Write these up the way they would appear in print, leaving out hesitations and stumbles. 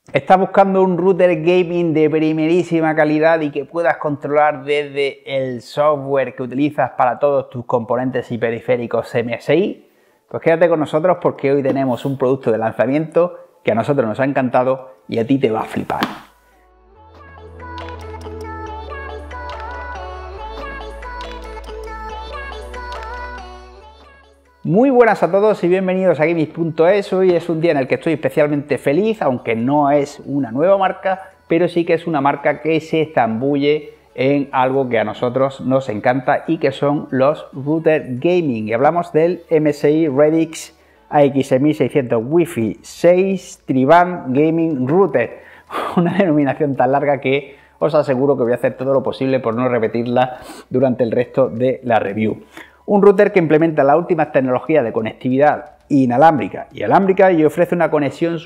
¿Estás buscando un router gaming de primerísima calidad y que puedas controlar desde el software que utilizas para todos tus componentes y periféricos MSI? Pues quédate con nosotros porque hoy tenemos un producto de lanzamiento que a nosotros nos ha encantado y a ti te va a flipar. Muy buenas a todos y bienvenidos a Gaming.es. Hoy es un día en el que estoy especialmente feliz, aunque no es una nueva marca, pero sí que es una marca que se zambulle en algo que a nosotros nos encanta y que son los routers gaming. Y hablamos del MSI Radix AX6600 Wi-Fi 6 Tri-Band Gaming Router. Una denominación tan larga que os aseguro que voy a hacer todo lo posible por no repetirla durante el resto de la review. Un router que implementa las últimas tecnologías de conectividad inalámbrica y alámbrica y ofrece una conexión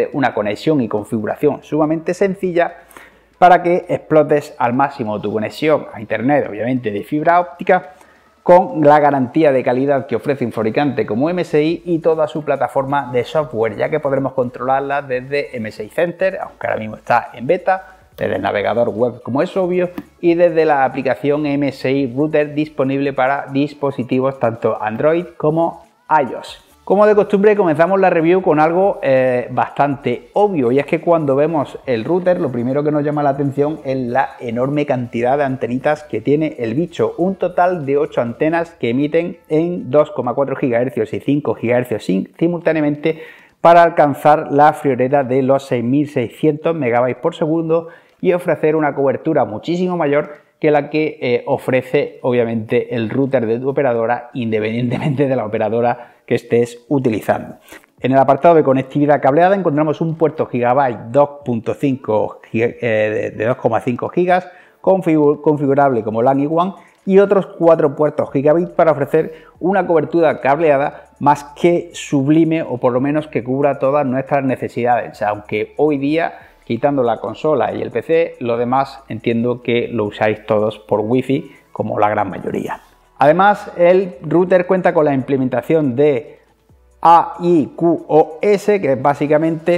y configuración sumamente sencilla para que explotes al máximo tu conexión a internet, obviamente de fibra óptica, con la garantía de calidad que ofrece un fabricante como MSI y toda su plataforma de software, ya que podremos controlarla desde MSI Center, aunque ahora mismo está en beta, desde el navegador web como es obvio y desde la aplicación MSI Router disponible para dispositivos tanto Android como iOS. Como de costumbre comenzamos la review con algo bastante obvio y es que cuando vemos el router lo primero que nos llama la atención es la enorme cantidad de antenitas que tiene el bicho, un total de 8 antenas que emiten en 2,4 GHz y 5 GHz simultáneamente para alcanzar la friolera de los 6600 MB por segundo y ofrecer una cobertura muchísimo mayor que la que ofrece obviamente el router de tu operadora independientemente de la operadora que estés utilizando. En el apartado de conectividad cableada encontramos un puerto Gigabyte 2.5 de 2,5 GB configurable como LAN y WAN y otros 4 puertos Gigabit para ofrecer una cobertura cableada más que sublime o por lo menos que cubra todas nuestras necesidades, aunque hoy día, quitando la consola y el PC, lo demás entiendo que lo usáis todos por Wi-Fi como la gran mayoría. Además, el router cuenta con la implementación de AIQoS, que es básicamente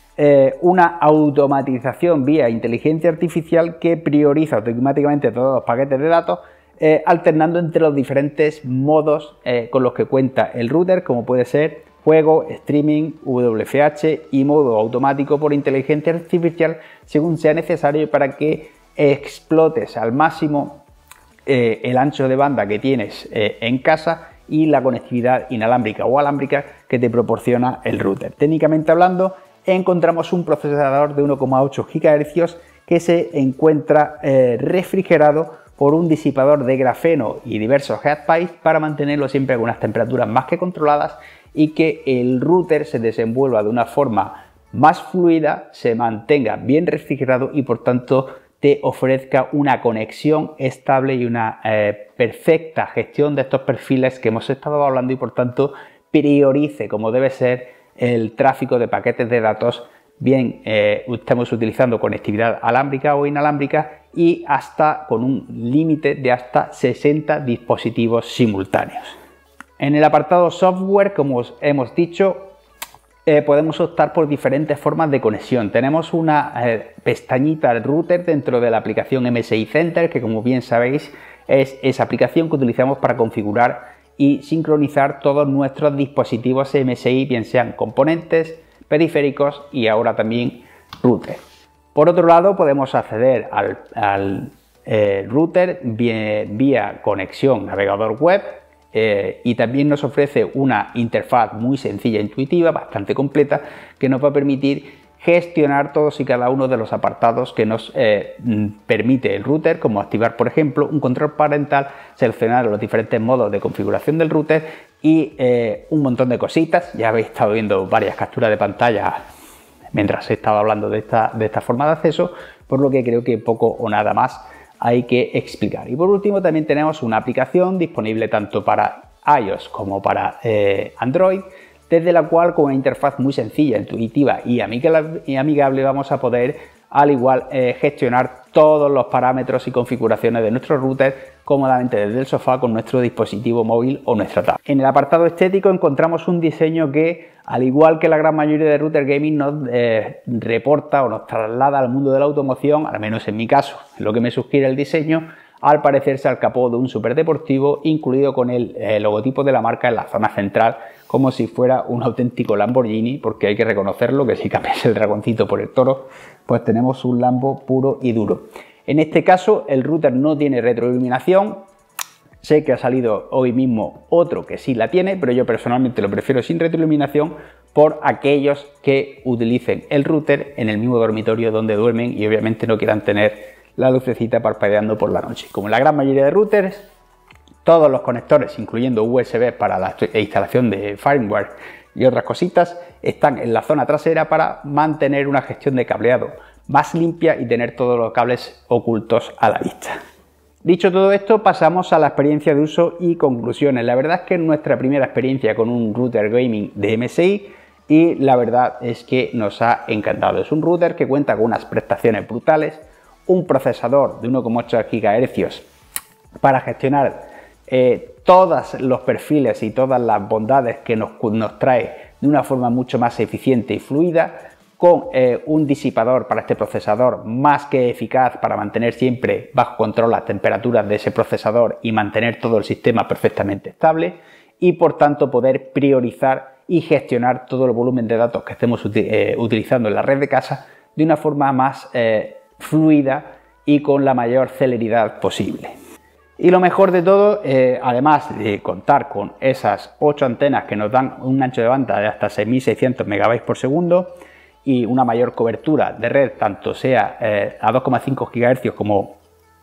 una automatización vía inteligencia artificial que prioriza automáticamente todos los paquetes de datos, alternando entre los diferentes modos con los que cuenta el router, como puede ser juego, streaming, WFH y modo automático por inteligencia artificial según sea necesario para que explotes al máximo el ancho de banda que tienes en casa y la conectividad inalámbrica o alámbrica que te proporciona el router. Técnicamente hablando, encontramos un procesador de 1,8 GHz que se encuentra refrigerado por un disipador de grafeno y diversos headpipes para mantenerlo siempre con unas temperaturas más que controladas y que el router se desenvuelva de una forma más fluida, se mantenga bien refrigerado y por tanto te ofrezca una conexión estable y una perfecta gestión de estos perfiles que hemos estado hablando y por tanto priorice como debe ser el tráfico de paquetes de datos, bien estamos utilizando conectividad alámbrica o inalámbrica y hasta con un límite de hasta 60 dispositivos simultáneos. En el apartado software, como os hemos dicho, podemos optar por diferentes formas de conexión. Tenemos una pestañita router dentro de la aplicación MSI Center, que como bien sabéis es esa aplicación que utilizamos para configurar y sincronizar todos nuestros dispositivos MSI, bien sean componentes, periféricos y ahora también router. Por otro lado, podemos acceder al router vía conexión navegador web y también nos ofrece una interfaz muy sencilla e intuitiva, bastante completa, que nos va a permitir gestionar todos y cada uno de los apartados que nos permite el router, como activar, por ejemplo, un control parental, seleccionar los diferentes modos de configuración del router y un montón de cositas. Ya habéis estado viendo varias capturas de pantalla mientras he estado hablando de esta forma de acceso, por lo que creo que poco o nada más hay que explicar. Y por último también tenemos una aplicación disponible tanto para iOS como para Android, desde la cual con una interfaz muy sencilla, intuitiva y amigable vamos a poder al igual gestionar todos los parámetros y configuraciones de nuestro router cómodamente desde el sofá con nuestro dispositivo móvil o nuestra tablet. En el apartado estético encontramos un diseño que, al igual que la gran mayoría de router gaming, nos reporta o nos traslada al mundo de la automoción, al menos en mi caso, lo que me sugiere el diseño, al parecerse al capó de un superdeportivo, incluido con el logotipo de la marca en la zona central, como si fuera un auténtico Lamborghini, porque hay que reconocerlo que si cambias el dragoncito por el toro, pues tenemos un Lambo puro y duro. En este caso el router no tiene retroiluminación. Sé que ha salido hoy mismo otro que sí la tiene, pero yo personalmente lo prefiero sin retroiluminación por aquellos que utilicen el router en el mismo dormitorio donde duermen y obviamente no quieran tener la lucecita parpadeando por la noche. Como en la gran mayoría de routers, todos los conectores, incluyendo USB para la instalación de firmware y otras cositas, están en la zona trasera para mantener una gestión de cableado más limpia y tener todos los cables ocultos a la vista. Dicho todo esto, pasamos a la experiencia de uso y conclusiones. La verdad es que es nuestra primera experiencia con un router gaming de MSI y la verdad es que nos ha encantado. Es un router que cuenta con unas prestaciones brutales, un procesador de 1,8 GHz para gestionar todos los perfiles y todas las bondades que nos trae de una forma mucho más eficiente y fluida, con un disipador para este procesador más que eficaz para mantener siempre bajo control las temperaturas de ese procesador y mantener todo el sistema perfectamente estable, y por tanto poder priorizar y gestionar todo el volumen de datos que estemos utilizando en la red de casa de una forma más fluida y con la mayor celeridad posible. Y lo mejor de todo, además de contar con esas 8 antenas que nos dan un ancho de banda de hasta 6600 MB por segundo y una mayor cobertura de red, tanto sea a 2,5 GHz como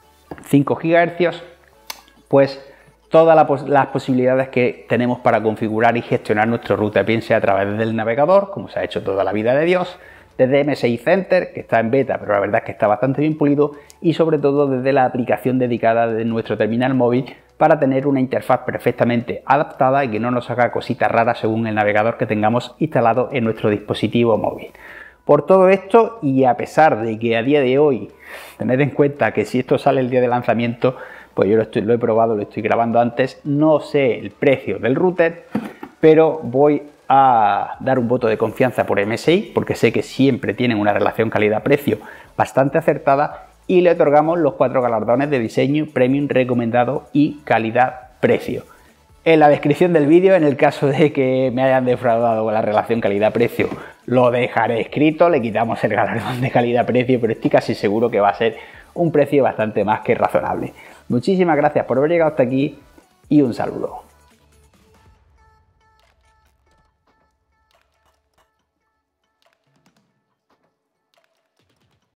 5 GHz, pues todas las posibilidades que tenemos para configurar y gestionar nuestro router, bien sea a través del navegador, como se ha hecho toda la vida de Dios, desde MSI Center, que está en beta, pero la verdad es que está bastante bien pulido, y sobre todo desde la aplicación dedicada de nuestro terminal móvil para tener una interfaz perfectamente adaptada y que no nos haga cositas raras según el navegador que tengamos instalado en nuestro dispositivo móvil. Por todo esto, y a pesar de que a día de hoy, tened en cuenta que si esto sale el día de lanzamiento, pues yo lo he probado, lo estoy grabando antes, no sé el precio del router, pero voy a dar un voto de confianza por MSI, porque sé que siempre tienen una relación calidad-precio bastante acertada, y le otorgamos los 4 galardones de diseño, premium, recomendado y calidad-precio. En la descripción del vídeo, en el caso de que me hayan defraudado con la relación calidad-precio, lo dejaré escrito, le quitamos el galardón de calidad-precio, pero estoy casi seguro que va a ser un precio bastante más que razonable. Muchísimas gracias por haber llegado hasta aquí y un saludo.